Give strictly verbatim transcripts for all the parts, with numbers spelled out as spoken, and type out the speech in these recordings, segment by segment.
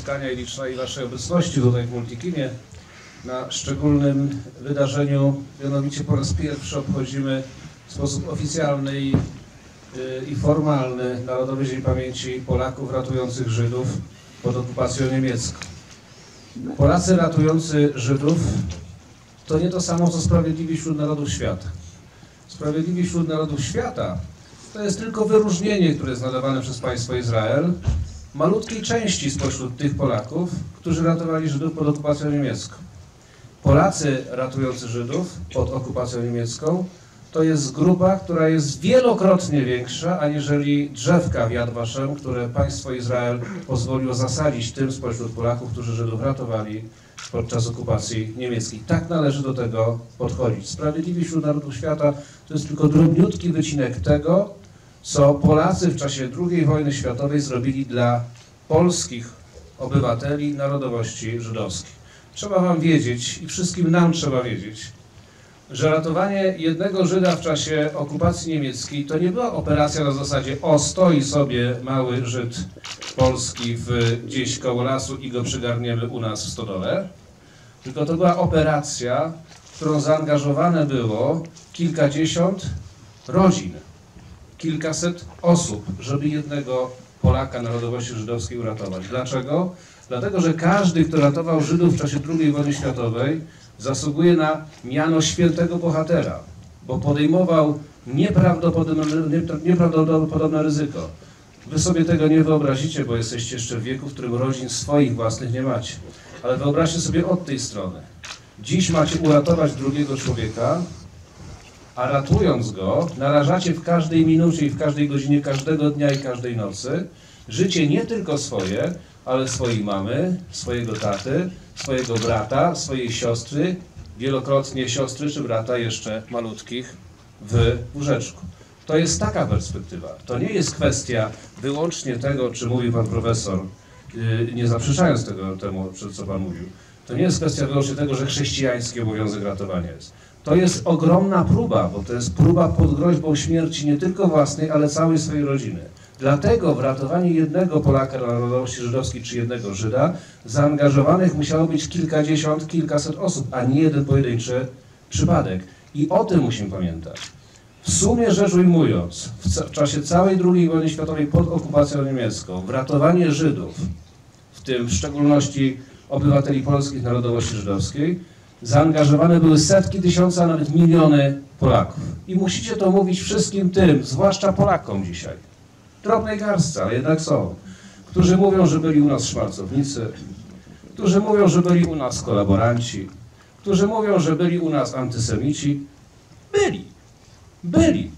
spotkania i licznej Waszej obecności tutaj w Multikinie na szczególnym wydarzeniu. Mianowicie po raz pierwszy obchodzimy w sposób oficjalny i, i formalny Narodowy Dzień Pamięci Polaków ratujących Żydów pod okupacją niemiecką. Polacy ratujący Żydów to nie to samo, co Sprawiedliwi wśród Narodów Świata. Sprawiedliwi wśród Narodów Świata to jest tylko wyróżnienie, które jest nadawane przez państwo Izrael malutkiej części spośród tych Polaków, którzy ratowali Żydów pod okupacją niemiecką. Polacy ratujący Żydów pod okupacją niemiecką to jest grupa, która jest wielokrotnie większa aniżeli drzewka w Yad Vashem, które państwo Izrael pozwoliło zasadzić tym spośród Polaków, którzy Żydów ratowali podczas okupacji niemieckiej. Tak należy do tego podchodzić. Sprawiedliwi wśród Narodów Świata to jest tylko drobniutki wycinek tego, co Polacy w czasie drugiej wojny światowej zrobili dla polskich obywateli narodowości żydowskiej. Trzeba wam wiedzieć i wszystkim nam trzeba wiedzieć, że ratowanie jednego Żyda w czasie okupacji niemieckiej to nie była operacja na zasadzie o, stoi sobie mały Żyd polski w, gdzieś koło lasu i go przygarniemy u nas w stodole, tylko to była operacja, w którą zaangażowane było kilkadziesiąt rodzin, kilkaset osób, żeby jednego Polaka narodowości żydowskiej uratować. Dlaczego? Dlatego, że każdy, kto ratował Żydów w czasie drugiej wojny światowej, zasługuje na miano świętego bohatera, bo podejmował nieprawdopodobne, nieprawdopodobne ryzyko. Wy sobie tego nie wyobrazicie, bo jesteście jeszcze w wieku, w którym rodzin swoich własnych nie macie. Ale wyobraźcie sobie od tej strony. Dziś macie uratować drugiego człowieka, a ratując go, narażacie w każdej minucie i w każdej godzinie, każdego dnia i każdej nocy życie nie tylko swoje, ale swojej mamy, swojego taty, swojego brata, swojej siostry, wielokrotnie siostry czy brata jeszcze malutkich w łóżeczku. To jest taka perspektywa. To nie jest kwestia wyłącznie tego, o czym mówił pan profesor, nie zaprzeczając tego temu, co pan mówił. To nie jest kwestia wyłącznie tego, że chrześcijański obowiązek ratowania jest. To jest ogromna próba, bo to jest próba pod groźbą śmierci nie tylko własnej, ale całej swojej rodziny. Dlatego w ratowanie jednego Polaka narodowości żydowskiej czy jednego Żyda zaangażowanych musiało być kilkadziesiąt, kilkaset osób, a nie jeden pojedynczy przypadek. I o tym musimy pamiętać. W sumie rzecz ujmując, w czasie całej drugiej wojny światowej pod okupacją niemiecką, w ratowanie Żydów, w tym w szczególności obywateli polskich narodowości żydowskiej, zaangażowane były setki tysiąca, a nawet miliony Polaków. I musicie to mówić wszystkim tym, zwłaszcza Polakom dzisiaj, drobnej garstce, ale jednak są, którzy mówią, że byli u nas szmalcownicy, którzy mówią, że byli u nas kolaboranci, którzy mówią, że byli u nas antysemici. Byli. Byli.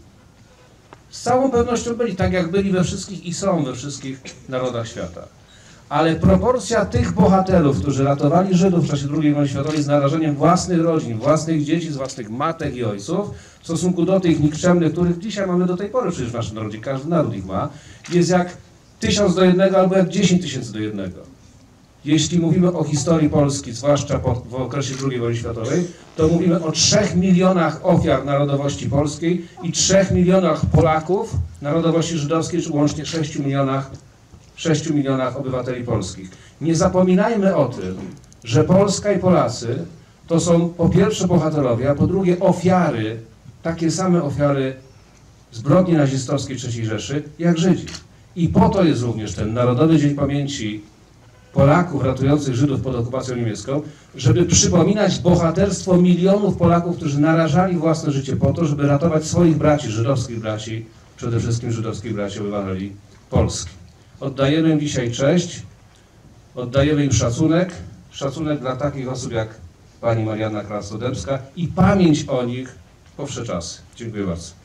Z całą pewnością byli, tak jak byli we wszystkich i są we wszystkich narodach świata. Ale proporcja tych bohaterów, którzy ratowali Żydów w czasie drugiej wojny światowej z narażeniem własnych rodzin, własnych dzieci, z własnych matek i ojców, w stosunku do tych nikczemnych, których dzisiaj mamy do tej pory przecież w naszym narodzie, każdy naród ich ma, jest jak tysiąc do jednego albo jak dziesięć tysięcy do jednego. Jeśli mówimy o historii Polski, zwłaszcza po, w okresie drugiej wojny światowej, to mówimy o trzech milionach ofiar narodowości polskiej i trzech milionach Polaków narodowości żydowskiej, czy łącznie sześciu milionach sześciu milionach obywateli polskich. Nie zapominajmy o tym, że Polska i Polacy to są po pierwsze bohaterowie, a po drugie ofiary, takie same ofiary zbrodni nazistowskiej trzeciej Rzeszy, jak Żydzi. I po to jest również ten Narodowy Dzień Pamięci Polaków ratujących Żydów pod okupacją niemiecką, żeby przypominać bohaterstwo milionów Polaków, którzy narażali własne życie po to, żeby ratować swoich braci, żydowskich braci, przede wszystkim żydowskich braci obywateli Polski. Oddajemy im dzisiaj cześć, oddajemy im szacunek, szacunek dla takich osób jak pani Marianna Krasnodębska i pamięć o nich po wsze czasy. Dziękuję bardzo.